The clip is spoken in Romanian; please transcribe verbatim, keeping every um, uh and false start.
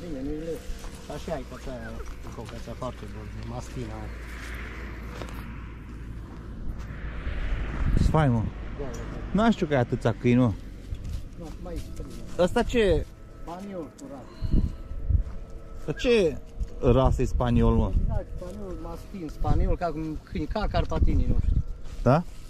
bine, nu-i leu. Ca și ai, că ți-aia, că ți-a foarte bun, mastina. Sfai, mă. Nu știu că e atâția câini, mă. Nu, mai e. Ăsta ce... Spaniol curat. Dar ce rasă e spaniol, mă? Exact, spaniol, mastin, spaniol, ca câini, ca carpatinii noștri. Da?